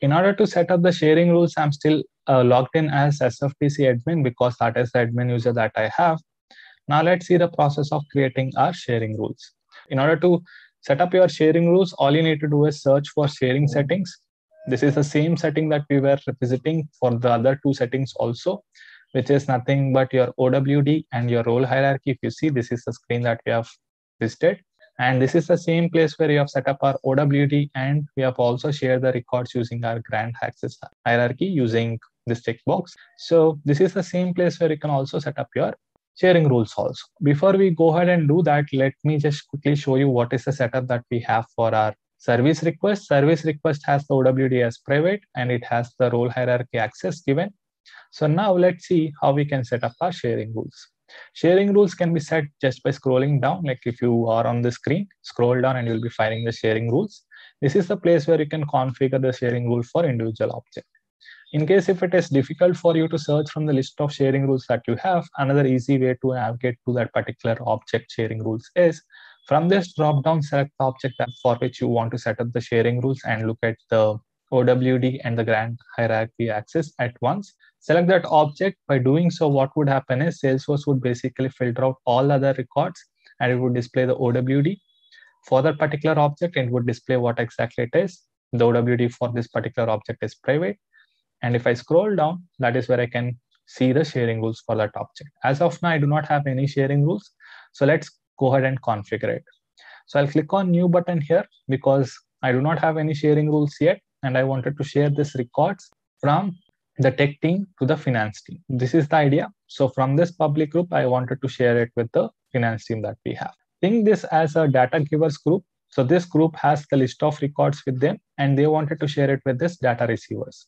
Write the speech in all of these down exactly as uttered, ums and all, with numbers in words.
In order to set up the sharing rules, I'm still uh, logged in as S F T C admin because that is the admin user that I have. Now let's see the process of creating our sharing rules. In order to set up your sharing rules, all you need to do is search for sharing settings. This is the same setting that we were visiting for the other two settings also, which is nothing but your O W D and your role hierarchy. If you see, this is the screen that we have visited. And this is the same place where you have set up our O W D, and we have also shared the records using our grant access hierarchy using this checkbox. So this is the same place where you can also set up your sharing rules also. Before we go ahead and do that, let me just quickly show you what is the setup that we have for our service request. Service request has the O W D as private and it has the role hierarchy access given. So now let's see how we can set up our sharing rules. Sharing rules can be set just by scrolling down. Like if you are on the screen, scroll down and you'll be finding the sharing rules. This is the place where you can configure the sharing rule for individual object. In case if it is difficult for you to search from the list of sharing rules that you have, another easy way to navigate to that particular object sharing rules is from this drop down, select the object for which you want to set up the sharing rules and look at the O W D and the grant hierarchy access at once. Select that object. By doing so, what would happen is Salesforce would basically filter out all other records and it would display the O W D for that particular object and it would display what exactly it is. The O W D for this particular object is private. And if I scroll down, that is where I can see the sharing rules for that object. As of now, I do not have any sharing rules. So let's go ahead and configure it. So I'll click on new button here because I do not have any sharing rules yet. And I wanted to share this records from the tech team to the finance team. This is the idea. So from this public group, I wanted to share it with the finance team that we have. Think this as a data givers group. So this group has the list of records with them and they wanted to share it with this data receivers.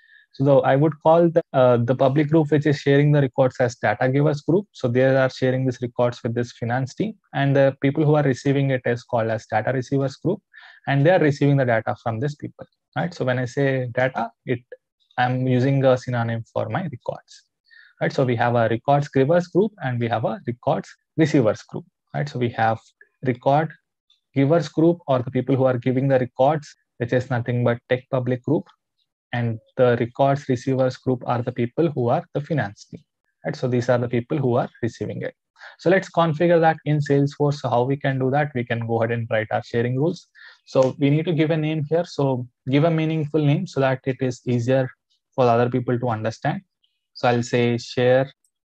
So I would call the, uh, the public group which is sharing the records as data givers group. So they are sharing these records with this finance team, and the people who are receiving it is called as data receivers group, and they are receiving the data from these people. Right. So when I say data, it I'm using a synonym for my records. Right. So we have a records givers group and we have a records receivers group. Right. So we have record givers group, or the people who are giving the records, which is nothing but tech public group. And the records receivers group are the people who are the finance team. Right? So these are the people who are receiving it. So let's configure that in Salesforce. So how we can do that? We can go ahead and write our sharing rules. So we need to give a name here. So give a meaningful name so that it is easier for other people to understand. So I'll say share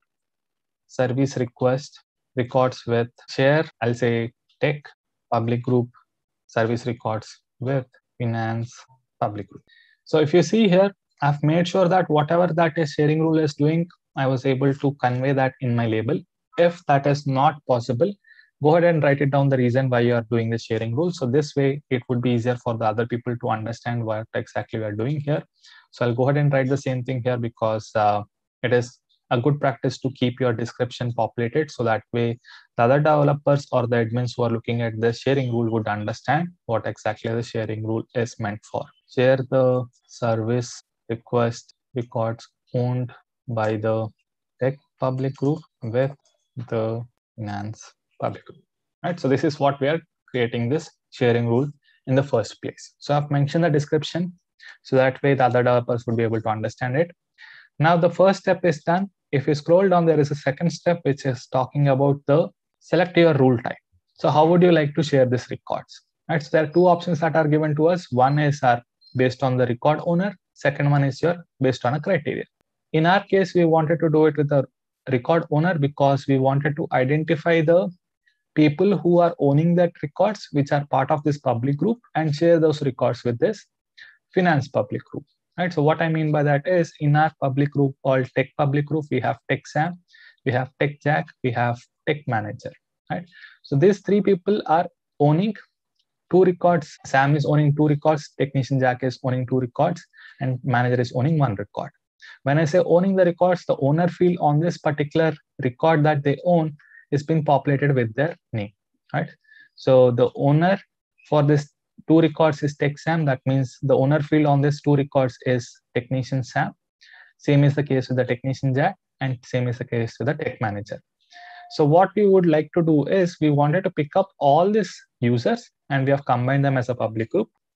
service request records with share. I'll say tech public group service records with finance public group. So if you see here, I've made sure that whatever that is sharing rule is doing, I was able to convey that in my label. If that is not possible, go ahead and write it down the reason why you are doing the sharing rule. So this way, it would be easier for the other people to understand what exactly we are doing here. So I'll go ahead and write the same thing here because uh, it is a good practice to keep your description populated. So that way, the other developers or the admins who are looking at the sharing rule would understand what exactly the sharing rule is meant for. Share the service request records owned by the tech public group with the finance public group. Right. So this is what we are creating this sharing rule in the first place. So I've mentioned the description so that way the other developers would be able to understand it. Now the first step is done. If you scroll down, there is a second step which is talking about the select your rule type. So how would you like to share these records? Right. So there are two options that are given to us. One is our based on the record owner. Second one is your based on a criteria. In our case, we wanted to do it with the record owner because we wanted to identify the people who are owning that records, which are part of this public group, and share those records with this finance public group. Right. So what I mean by that is in our public group called tech public group, we have tech Sam, we have tech Jack, we have tech manager. Right. So these three people are owning two records. Sam is owning two records, technician Jack is owning two records, and manager is owning one record. When I say owning the records, the owner field on this particular record that they own is being populated with their name. Right. So the owner for this two records is tech Sam. That means the owner field on this two records is technician Sam. Same is the case with the technician Jack, and same is the case with the tech manager. So what we would like to do is we wanted to pick up all these users and we have combined them as a public group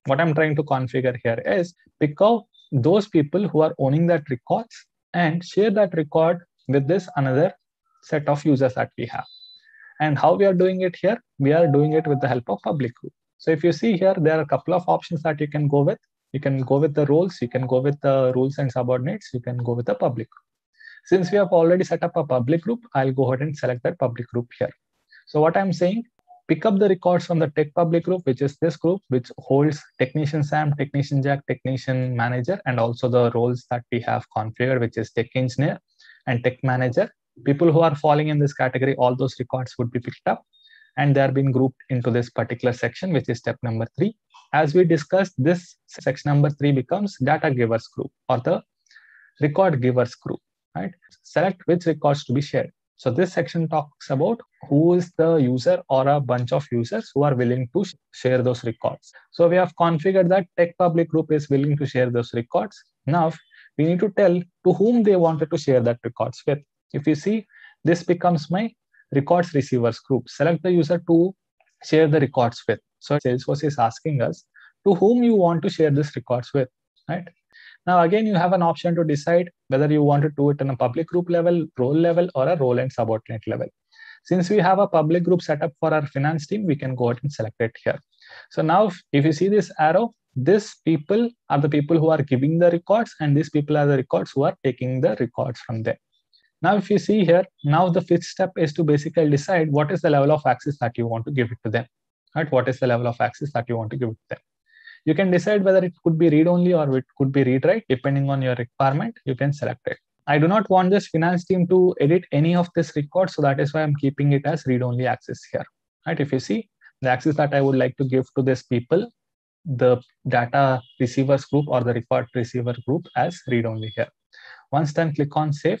what I'm trying to configure here is pick out those people who are owning that records and share that record with this another set of users that we have. And how we are doing it here? We are doing it with the help of public group. So if you see here, there are a couple of options that you can go with. You can go with the roles, you can go with the rules and subordinates, you can go with the public group. Since we have already set up a public group, I'll go ahead and select that public group here. So what I'm saying, pick up the records from the tech public group, which is this group, which holds technician Sam, technician Jack, technician manager, and also the roles that we have configured, which is tech engineer and tech manager. People who are falling in this category, all those records would be picked up and they are being grouped into this particular section, which is step number three. As we discussed, this section number three becomes data givers group or the record givers group, right? Select which records to be shared. So this section talks about who is the user or a bunch of users who are willing to share those records. So we have configured that tech public group is willing to share those records. Now we need to tell to whom they wanted to share that records with. If you see, this becomes my records receivers group. Select the user to share the records with. So Salesforce is asking us to whom you want to share this records with, right? Now, again, you have an option to decide whether you want to do it in a public group level, role level, or a role and subordinate level. Since we have a public group set up for our finance team, we can go ahead and select it here. So now, if you see this arrow, these people are the people who are giving the records, and these people are the records who are taking the records from them. Now, if you see here, now the fifth step is to basically decide what is the level of access that you want to give it to them, right? What is the level of access that you want to give it to them? You can decide whether it could be read-only or it could be read-write, depending on your requirement. You can select it. I do not want this finance team to edit any of this record, so that is why I'm keeping it as read-only access here, right? If you see, the access that I would like to give to this people, the data receivers group or the record receiver group as read-only here. Once done, click on save.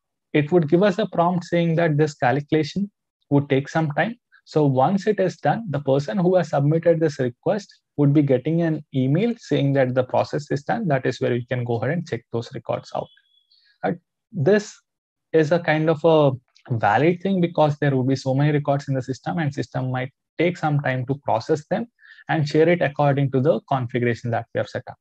It would give us a prompt saying that this calculation would take some time. So once it is done, the person who has submitted this request would be getting an email saying that the process is done. That is where you can go ahead and check those records out. Right? This is a kind of a valid thing because there will be so many records in the system and system might take some time to process them and share it according to the configuration that we have set up.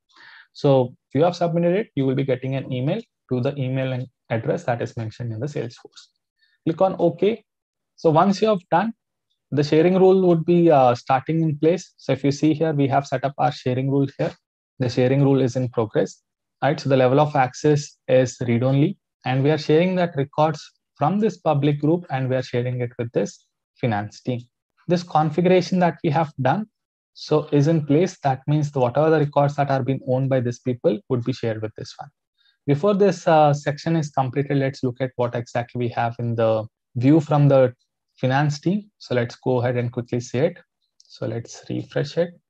So if you have submitted it, you will be getting an email to the email and address that is mentioned in the Salesforce. Click on OK. So once you have done, the sharing rule would be uh, starting in place. So if you see here, we have set up our sharing rule here. The sharing rule is in progress. Right, so the level of access is read-only, and we are sharing that records from this public group, and we are sharing it with this finance team. This configuration that we have done so is in place. That means the, whatever the records that are being owned by this people would be shared with this one. Before this uh, section is completed, let's look at what exactly we have in the view from the finance team. So let's go ahead and quickly see it. So let's refresh it.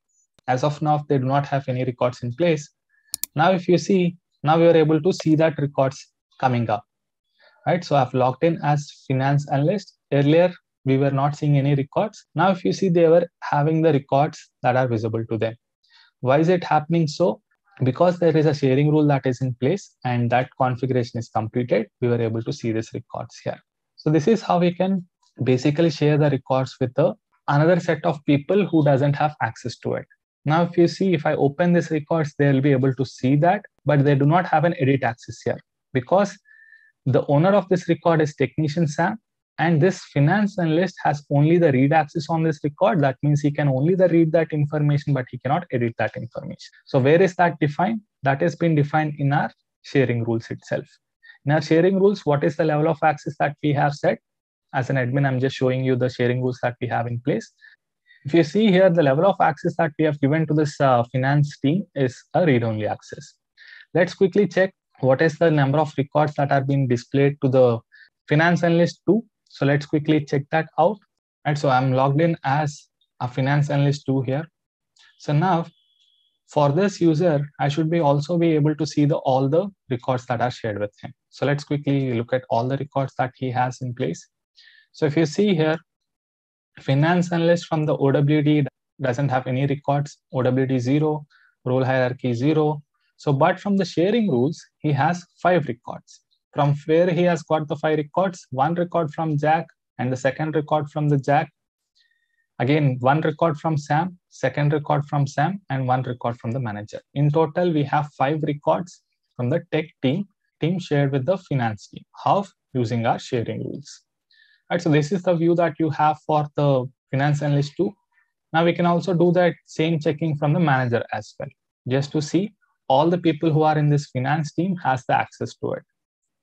As of now, they do not have any records in place. Now, if you see, now we are able to see that records coming up, right? So I've logged in as finance analyst. Earlier, we were not seeing any records. Now, if you see, they were having the records that are visible to them. Why is it happening so? Because there is a sharing rule that is in place and that configuration is completed, we were able to see these records here. So this is how we can basically share the records with the another set of people who doesn't have access to it. Now, if you see, if I open this records, they'll be able to see that, but they do not have an edit access here because the owner of this record is technician Sam, and this finance analyst has only the read access on this record. That means he can only the read that information, but he cannot edit that information. So where is that defined? That has been defined in our sharing rules itself. In our sharing rules, what is the level of access that we have set? As an admin, I'm just showing you the sharing rules that we have in place. If you see here, the level of access that we have given to this uh, finance team is a read-only access. Let's quickly check what is the number of records that are being displayed to the finance analyst two. So let's quickly check that out. And so I'm logged in as a finance analyst two here. So now for this user, I should be also be able to see the all the records that are shared with him. So let's quickly look at all the records that he has in place. So if you see here, finance analyst from the O W D doesn't have any records, O W D zero, role hierarchy zero. So, but from the sharing rules, he has five records. From where he has got the five records, one record from Jack and the second record from the Jack. Again, one record from Sam, second record from Sam, and one record from the manager. In total, we have five records from the tech team, team shared with the finance team. How? Using our sharing rules. Right, so this is the view that you have for the finance analyst too. Now we can also do that same checking from the manager as well, just to see all the people who are in this finance team has the access to it.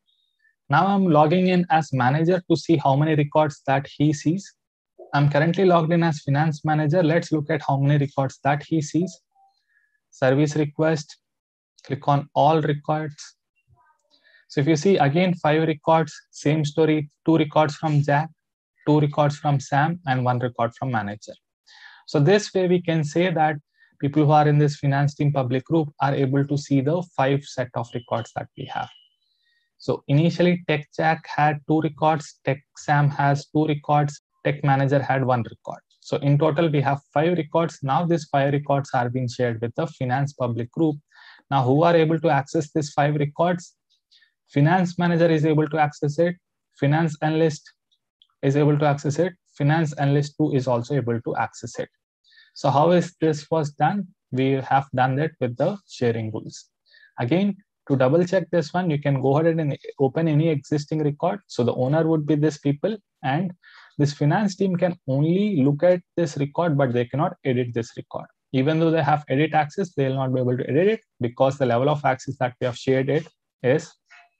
Now I'm logging in as manager to see how many records that he sees. I'm currently logged in as finance manager. Let's look at how many records that he sees. Service request, click on all records. So if you see again five records, same story, two records from Jack, two records from Sam, and one record from manager. So this way we can say that people who are in this finance team public group are able to see the five set of records that we have. So initially Tech Jack had two records, Tech Sam has two records, Tech Manager had one record. So in total we have five records. Now these five records are being shared with the finance public group. Now who are able to access these five records? Finance manager is able to access it. Finance analyst is able to access it. Finance analyst two is also able to access it. So how is this was done? We have done that with the sharing rules. Again, to double check this one, you can go ahead and open any existing record. So the owner would be this people, and this finance team can only look at this record, but they cannot edit this record. Even though they have edit access, they will not be able to edit it because the level of access that we have shared it is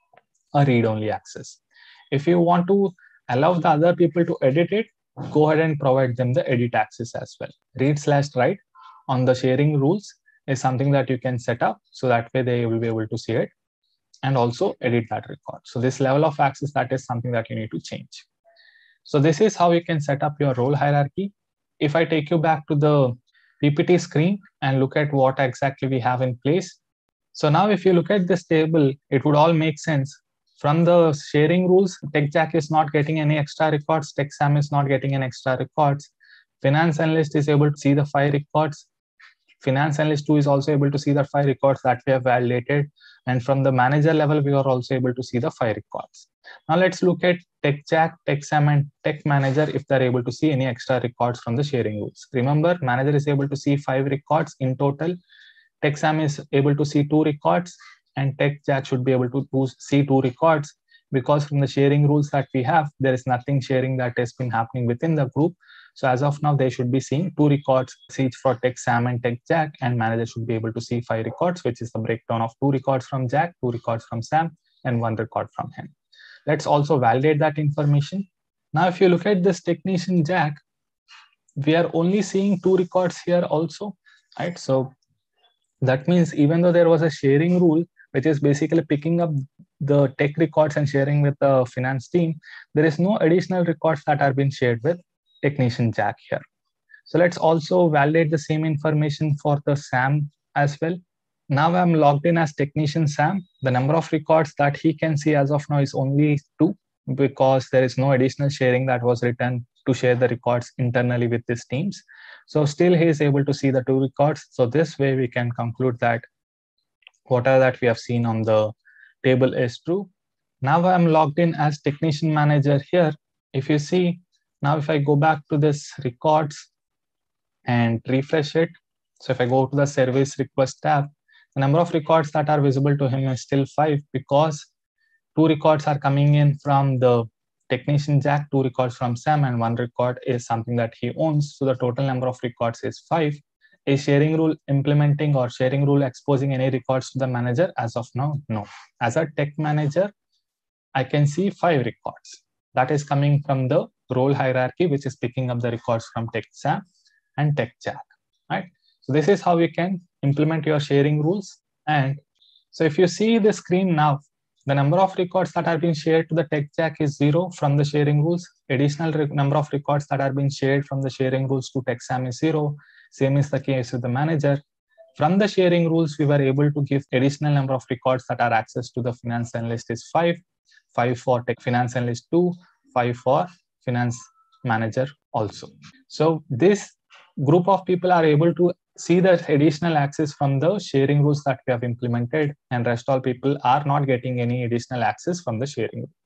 a read-only access. If you want to allow the other people to edit it, go ahead and provide them the edit access as well. Read slash write on the sharing rules is something that you can set up, so that way they will be able to see it and also edit that record. So this level of access, that is something that you need to change. So this is how you can set up your role hierarchy. If I take you back to the P P T screen and look at what exactly we have in place. So now if you look at this table, it would all make sense. From the sharing rules, Tech Jack is not getting any extra records. Tech Sam is not getting an extra records. Finance analyst is able to see the five records. Finance analyst two is also able to see the five records that we have validated. And from the manager level, we are also able to see the five records. Now let's look at Tech Jack, Tech Sam, and Tech Manager if they're able to see any extra records from the sharing rules. Remember, manager is able to see five records in total. Tech Sam is able to see two records, and Tech Jack should be able to see two records, because from the sharing rules that we have, there is nothing sharing that has been happening within the group. So as of now, they should be seeing two records each for Tech Sam and Tech Jack, and manager should be able to see five records, which is the breakdown of two records from Jack, two records from Sam, and one record from him. Let's also validate that information. Now, if you look at this technician Jack, we are only seeing two records here also, right? So that means even though there was a sharing rule, which is basically picking up the tech records and sharing with the finance team, there is no additional records that are being shared with technician Jack here. So let's also validate the same information for the Sam as well. Now I'm logged in as technician Sam. The number of records that he can see as of now is only two, because there is no additional sharing that was written to share the records internally with these teams. So still he is able to see the two records. So this way we can conclude that whatever that we have seen on the table is true. Now I'm logged in as technician manager here. If you see, now if I go back to this records and refresh it, so if I go to the service request tab, the number of records that are visible to him is still five, because two records are coming in from the technician Jack, two records from Sam, and one record is something that he owns. So the total number of records is five. Is sharing rule implementing or sharing rule exposing any records to the manager? As of now, no. As a tech manager, I can see five records. That is coming from the role hierarchy, which is picking up the records from Tech Sam and Tech Jack, right? So this is how you can implement your sharing rules. And so if you see the screen now, the number of records that are being shared to the Tech Jack is zero from the sharing rules. Additional number of records that are being shared from the sharing rules to Tech Sam is zero. Same is the case with the manager. From the sharing rules, we were able to give additional number of records that are access to the finance analyst is five, five for tech finance analyst two, five for finance manager also. So this group of people are able to see the additional access from the sharing rules that we have implemented, and rest all people are not getting any additional access from the sharing rules.